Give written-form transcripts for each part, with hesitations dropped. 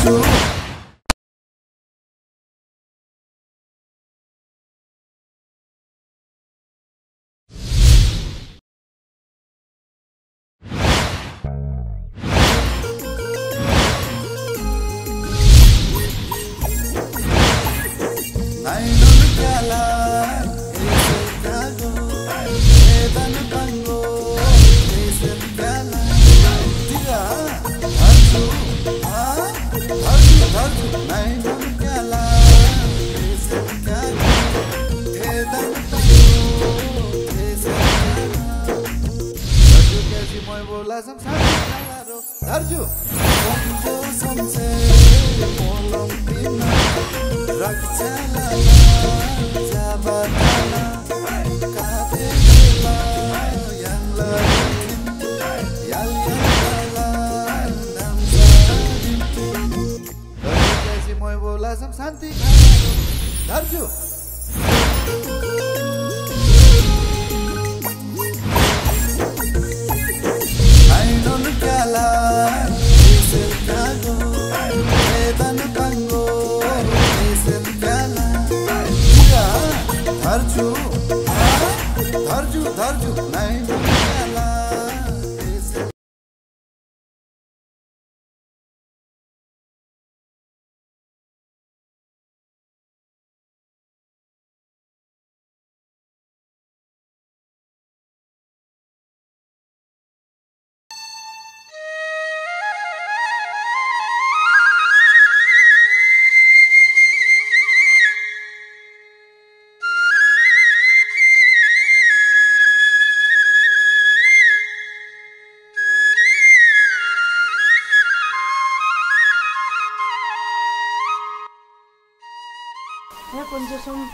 좀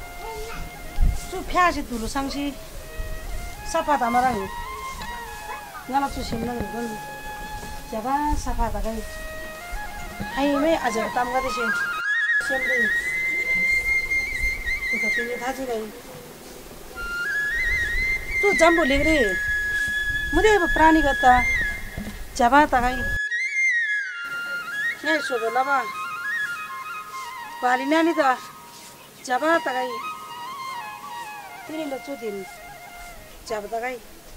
펴야지 두루 상시 사파다 말아요. 나나 좀 심는 건 제가 사파다가 아이메 아주 땀가 대신 심리 그것들이 다지가 또 잠보 레그래 무대 प्राणी 같다 잡아다가 네 소불라바 발리나니다 잡아다가 तिनीले चोदिन 잡아다가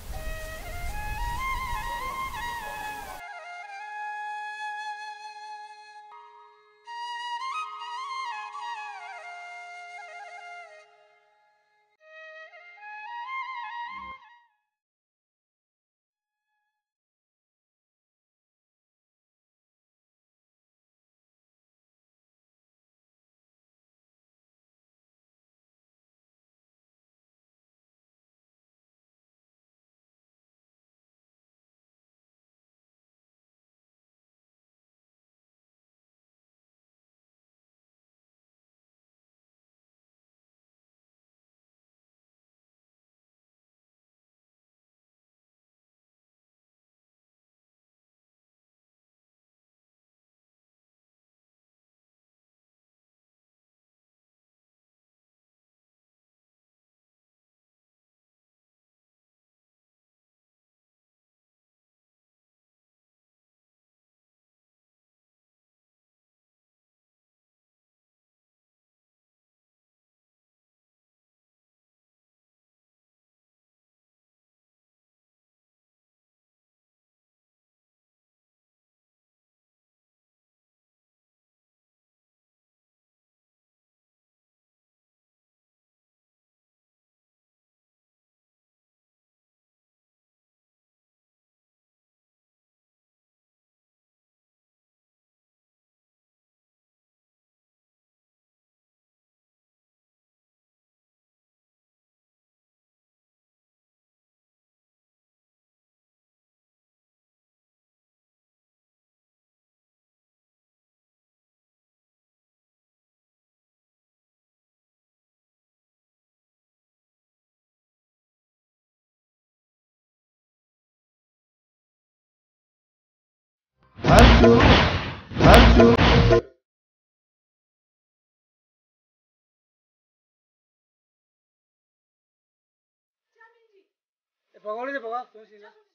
पकौड़े पका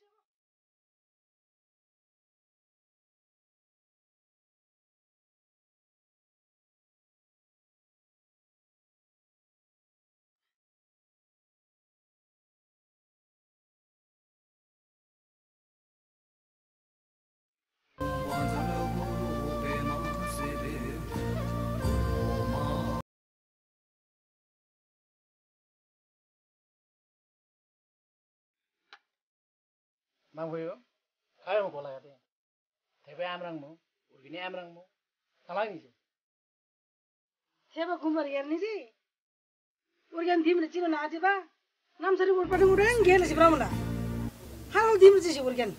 Mangkuyo, kaya mo kola kate. Tepe amrang mo, urgini amrang mo, kalang ni. Heba kumar yarni si. Urgan dhimre chilo na aje ba. Nam sari urpani urang gele si bramala. Hal dhimre si urgan.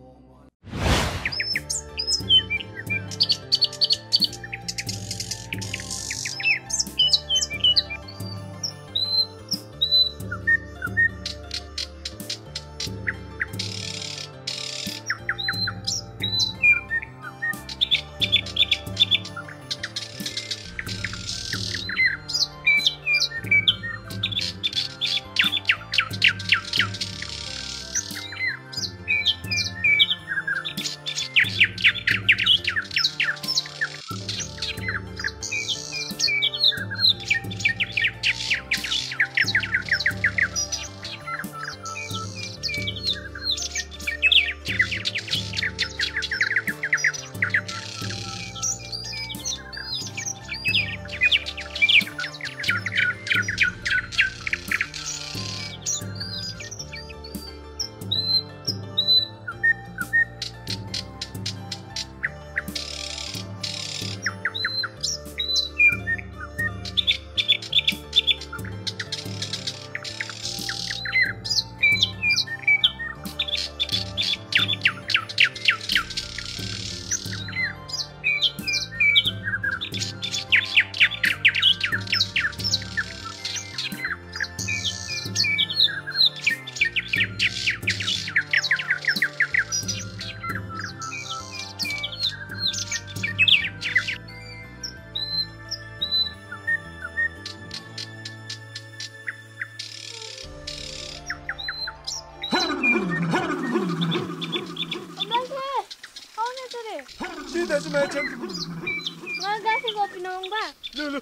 Dazu merchant. Nggak kasih kopi nong ba? Lulu.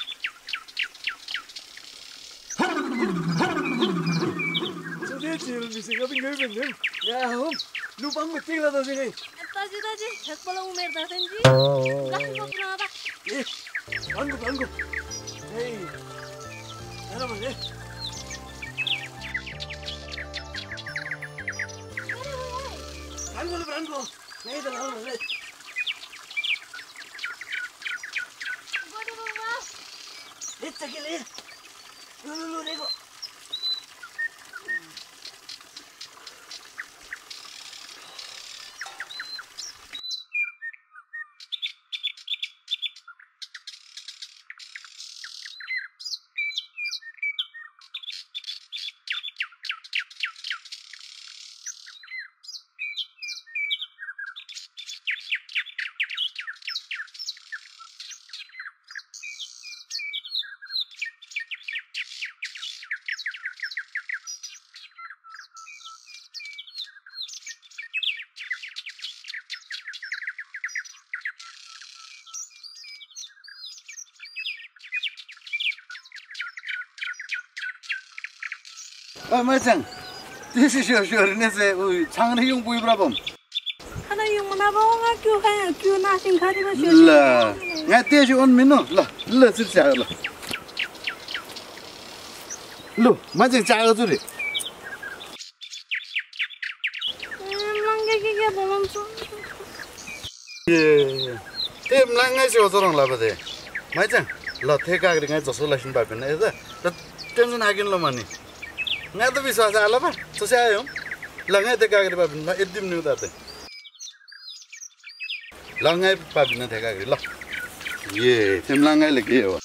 Jadi cil bisa kaping gay benden. Ya hum. Lupang metik lah tadi ni. Tadi hak belum umur dah senji. Kasih kopi nong ba? Eh, bangku. Hey, mana mana? Bangku. Naik dah lawan mana? Lihat sekali. Lulu nego. Macam, this is your nese 장례 용 보이브라 봄. 하나 yung mana bawa ngaku kaya kyu nasin kari masih. Lah, ngati si on mino, lah sirsa lah. Lu, macam cara tu ni. Langge kaya belum tu. Tem langai si orang lah pada. Macam, lah theka kiri ngai josul lah sin bapen. Itu, tem sen hakin lo mani. Nggak tuh bisa salah apa? Selesai yom. Langai teka kiri bapen, lah edim ni udah teh. Langai bapen teka kiri lah. Ye, tem langai lagi ya.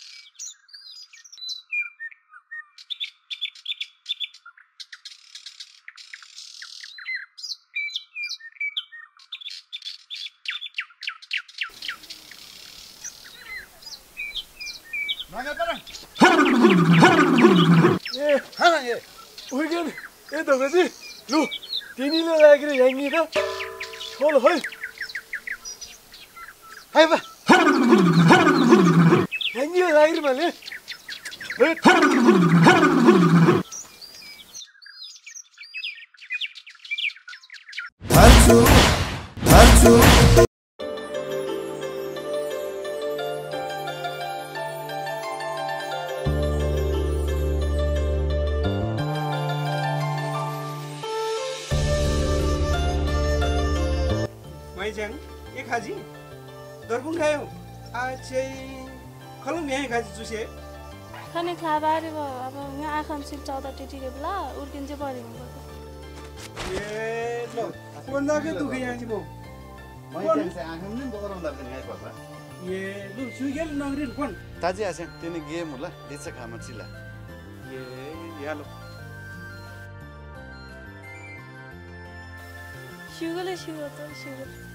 Langai parang. Eh, Hana ye. urgan. Itu apa sih? Lu, ini lo lagi ni yang ni dah. Hol. Hai ba. Yang ni lagi mana? Hansu. माइच्याङ ए खाजी दर्पण खायौ आछै खलम यहाँ खाजी चुसे खाने खाबारे भयो अब यहाँ आँखा सिल चौधा TTK बेला उर्किन चाहिँ परेको ए ल कोन्दाके दुखे यहाँ चाहिँ म माइच्याङ चाहिँ आँखामा नि गरम लाग्दैन यहाँ पापा ए लु सुइगेल नगरिन कोन ताजी आसे तिनी गेम होला लिचा खामा चिला ए यालो शिवले शिव त Shiv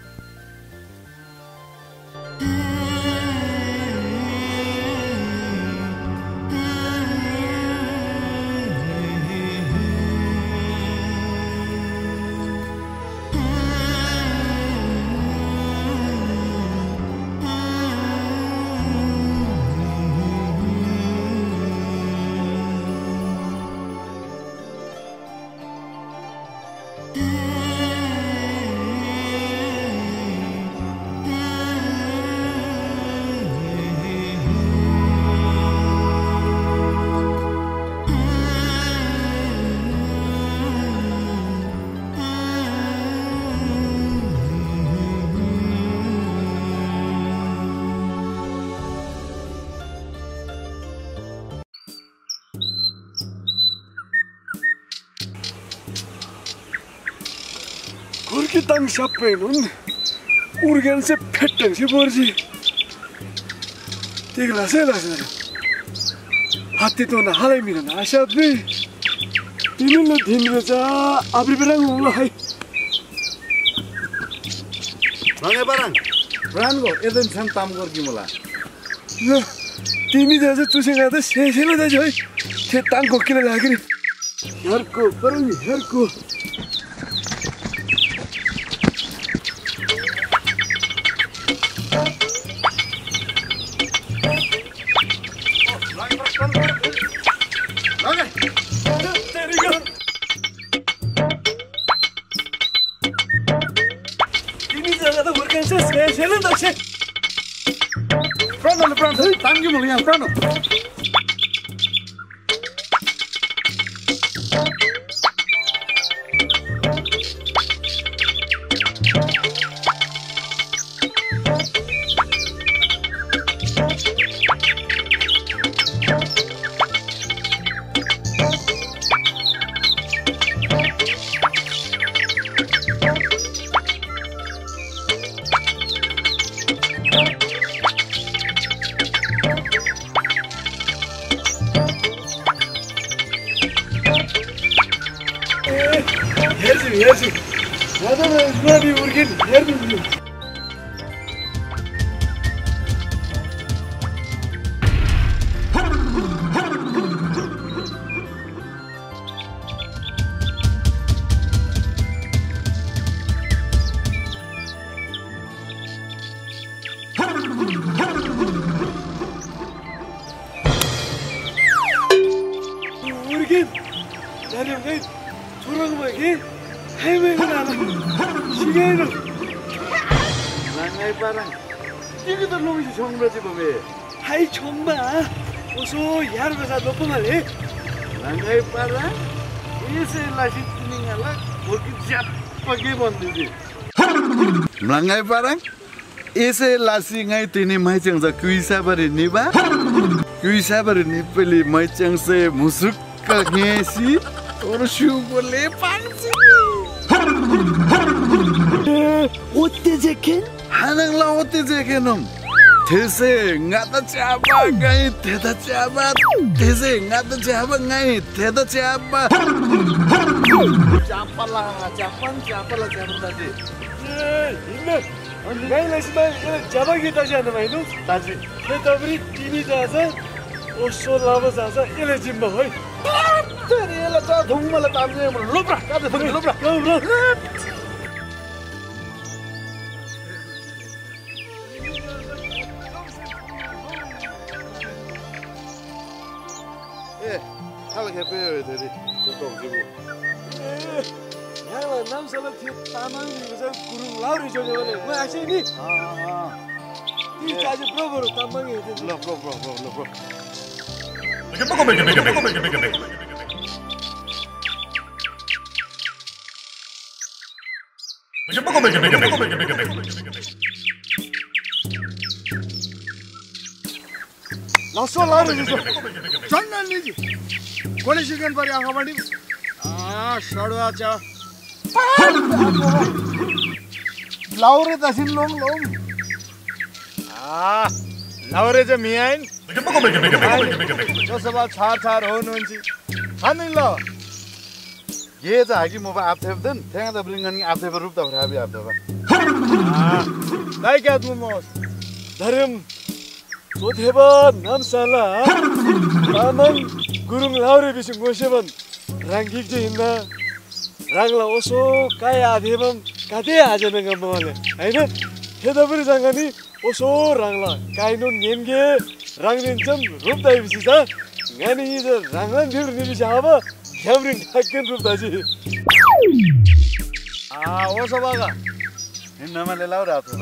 Kurki tang sappe nun urgen se fetten si borji tigla se lasna hatti to na halai mina na ashabi tinulu dhinre cha abri berang ngla hai नगे बारङ रानको एदन छन ताम गर्की मला ल तिमी जस चुसेगा त सेसेले त जइ थे ताङ कोकिला लागिरी हरको परङ हरको Pronto, tangi mo yan, pronto. Yersin. Neden ezber bir vurgin? Yer bilmiyor. Vurgin. Derim gayet. Turulma ki. Hemen ana. Sigayno. Langai parang. Tigi to logi songra ti bobe. Hai chomba. Oso yar basa dokumale. Langai parang. Ese lashi tiningala boki japage bondidi. Langai parang. Ese lashi ngai tini mai chang sa kuisa bari niba. Kuisa bari nipeli mai chang se musukka ngesi. Or shugole pansi. Otte zeken? Hanang la otte zekenum. These ngata chaba ngai theda chaba. These ngata chaba ngai theda chaba. Chapala chapala tadi. Inna. Ngai lasma jaba kita jana mainu. Tadi. Ketabri tini jasa. Oso lava jasa ele jimba hoy. Tadi la cha dhungmala tamne lobra. Kade thungi lobra. Kala kepe dedi. Çok jibu. Yangla namsala thi tamang ni sa kurung lauri jojo le. Mo aksi ni. Ti chaji probo tamang ni. Lo bro. लसो Laure जसो चन्नन निजी कोले सिकन परि आँखा बढी सडुवा छ लाउरे तसिन लोम लाउरे चाहिँ मियाइन जसो भए छार हुनुहुन्छ खानु ल ये चाहिँ हाकि म आप्थेप देन त्यहाँ त ब्रिङ्गन आप्थेप रूप त खराबी आप्थेप दाइ क्या तुम धर्म सोधेब नामसाला तामाङ गुरुङ लाउरे बिसु गोसेबन राङ्गिक चाहिँ हिँड्दा राङ्ला ओसो काय आधेबम काते आजन गमले हैन खेदा पनि सँग नि ओसो राङ्ला काइनो नेमगे राङ्दिन्छम रूप दाइ बिसि छ गानी ज राङ्लन दिउ नि बिसि अब क्यामरिङ ठक्कन रूप दाजी ओसो बागा हिँड्नमाले लाउरे आप्थेप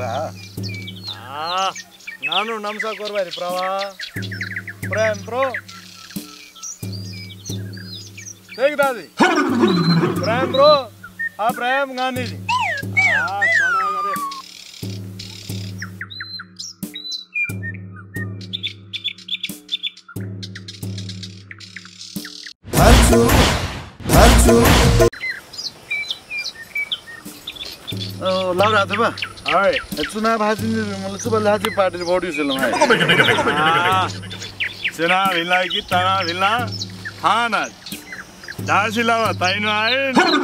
ನಾನು ನಮ್ಸ ಕೊರ್ಬಾರಿ ಪ್ರವಾ ಪ್ರೇಮ್ ಪ್ರೋ ಹೇಗೆ ದಾದಿ ಪ್ರೇಮ್ ಪ್ರೋ ಪ್ರೇಮ್ ಗಾಂಧಿ ಸಡಗರೆ लाउरे आप्थेप चुनाव हाजिर मलाई सुबह हाजिर पार्टी बॉडी से लगा चुनाव हिला कि तनाव हिला खाना दासिला ताइनो आए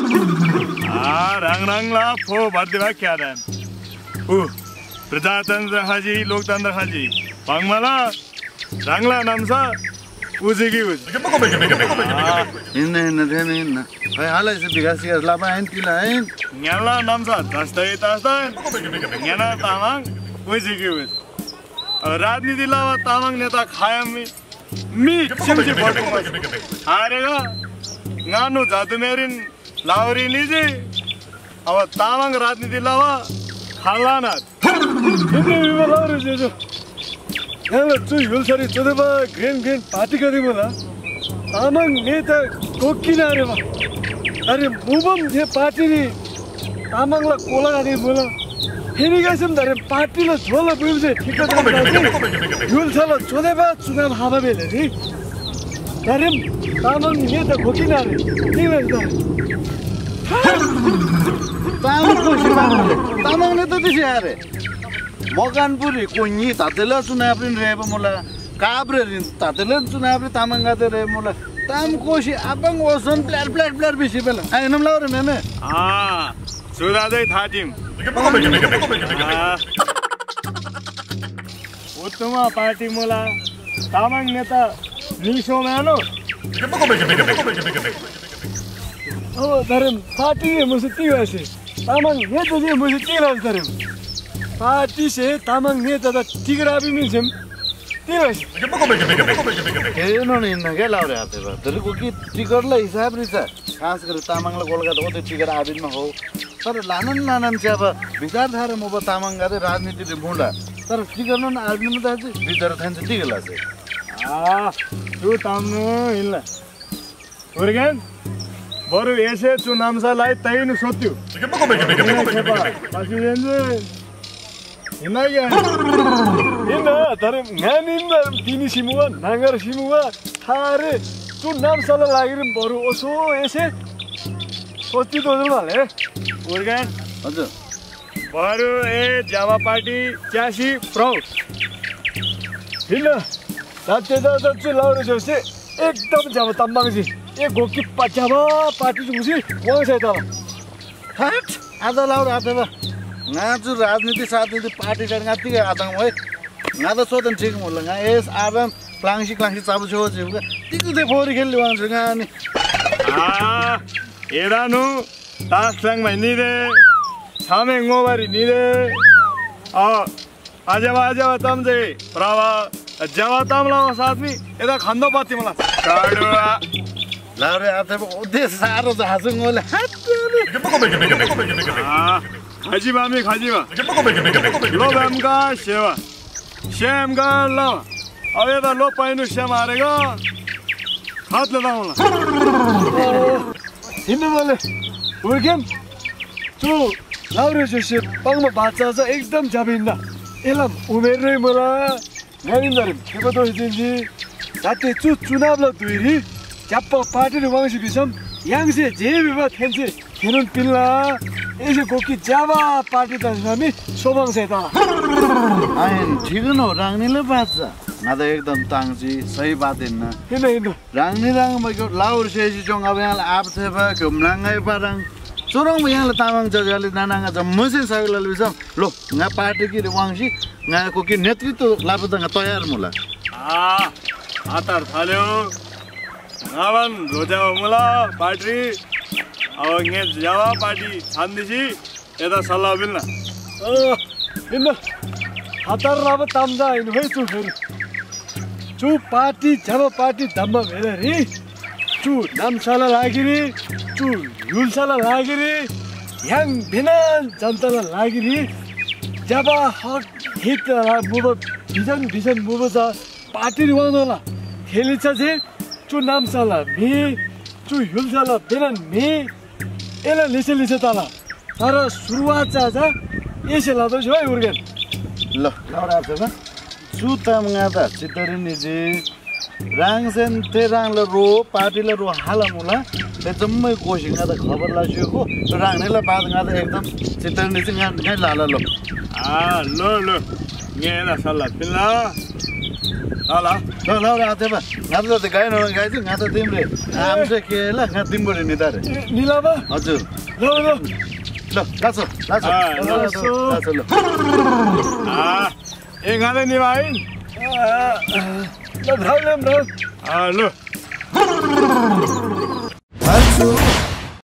रंग फो भर्दिवा क्या देन प्रजातंत्र हाजी लोकतंत्र हाजी पंगमला रंगला नमसा उजिगी उज हिँड्न खै हालै चाहिँ विकास लामा आइन पिला आइन न्याला नमसा तस्तै न्याला तामाङ उजिगी उज राजनीति लावा तामाङ नेता खायमी मी छिमछि भोटिङ हारेगा नानु जादुमेरिन लाउरी निजी अब तामाङ राजनीति लावा खालाना इन्ने लाउरी जेजो यहाँ चु युलसरी चोदेबा ग्रेन पार्टी गरे बोला तामाङ नेता कोकिन अरे बा अरे मुबम थे पार्टी नि तामाङला कोला गरे बोला फेरि गएछम धरे पार्टीले झोला बुझे ठिक युलसला चोदेबा चुनाव हावा बेले नि धरे तामाङ नेता कोकिन अरे के भन्छ तामाङ नेता त्यसै अरे मकानपुरी कोनी तातेला चुनावरिन रेब मोला काब्रेरिन तातेला चुनावरि तामाङ गाते रे मोला ताम कोशी आबङ ओसन प्लेट बिसी बेला आइनम लाउरे मेने सुरादै थाटिम उत्तमा पार्टी मोला तामाङ नेता निसो मानो ओ धरम पार्टी मुझे तीवासे तामाङ नेता जे मुझे तीरास धरम पार्टी से तामाङ नेता त टिग्राबी मिन्छम तीवासे हेर्नु नि न के लाउरे आते बा दरको कि टिकटला हिसाब रि छ खास गरी तामाङला कोलकाता ओते टिकट आबिनमा हो तर लानन चाहिँ अब विचारधारा म तामाङ गाते राजनीति रे मुला तर टिकट न आबिनमा त विचार थान्छ टिकला चाहिँ तु ताम्नु हिल्ला उर्गन बरु एसे चु नामसालाई तैनु सोत्यु हिँड्न तर नानिन्द तिनी सिमुवा नाङ्गर सिमुवा थारे चु नामसाला लागि बरु ओसो एसे सोच्ति दोजलले उर्गन हजुर बरु ए जावा पार्टी च्यासी प्रौ हिँड्न साथै दाजु लाउरे जोसे एकदम जावा तम्बाङजी ए गोकी पचावा पार्टी जुसी वङ छ त हट आधा लाउरे आते बा नाजु राजनीति साथनीति पार्टी कर गाती के आदङ ओइ नादा सोदन ठीक मोला गा एस आबम प्लांसी चाबु छो जिउगा तिकु ते फोरी खेल्ले वान्छ गानी एरानु तासङ भनि दे छामे ngoबारी नि दे आजवा तम जे प्रवा जवा तमला साथमी एदा खन्द पाती मला काडुवा लाउरे आते ओदे सारो जासु ngoले खाजिबा लो बामगा सेवा श्यामगा लो अबे त लो पाइनु श्याम हारेगा हात लगाउला हिँड्नु बोले उर्केम चु लाउरेसोसे पाङमा बाचा छ एकदम जाबिन्दा एलम उमेरै मला गानिन्दरम केबतो हिजिन्जी जाते चुनाव दुइरी च्याप्प पार्टी वांसी बिसम यांगसे जे विवा थेन्से खेनुन पिल्ला एसे गोकी जावा पार्टी त हामी सोबाङ सेता आइन ठीक न राङ्नीले बाचा नादा एकदम ताङजी सही बात हैन हिँड्नु राङ्नी राङ मको लाउर सेजी जोङ अब यहाँ आप थेबा घुमलाङै पारङ चोरङ यहाँ तामाङ जगले नानाङा ज मसे सगले बिसम लो nga पार्टी कि वांसी nga को कि नेतृत्व लापदङ तयार मुला हातार थाल्यो गावन रोजावा मुला पार्टी अब यहाँ जावा पार्टी छान्दिसी यता सल्लाह मिल्न हिँड्नु हतार अब ताम्जा हिँड्नु है चु फेरि चु पार्टी जब पार्टी धम्म भेर रे चु नामसाला लागिरे चु युलसाला लागिरे याङ बिना जनतालाई लागिरे जब हक हित मुभ भिजन मुभ छ पार्टी रुवाउँला खेलिन्छ जे चु नामसाला मे चु युलसाला बिना मे एला लिसे तला तर सुरुवात चाहिँ यसै लाउँदैछु है उर्गेन ल लाउरा छ सुताम गादा चितरिनी जी राङसेन ते राङले रो पार्टीले रो हालमुला ते जम्मै कोसिङ गादा खबर लासिएको राङनेला बाद गादा एकदम चितरिनी जी गाइ लाला लो लो यहाँ सल्लाह पिल्ला ल लाउरा आतेबा गादा त गाइ न गाइ चाहिँ गादा तिम्रो आमसे केला गा तिम्रो नि दारे निलाबा हजुर ल लासो ल एघाले नि भाइ ल ल हाल्छु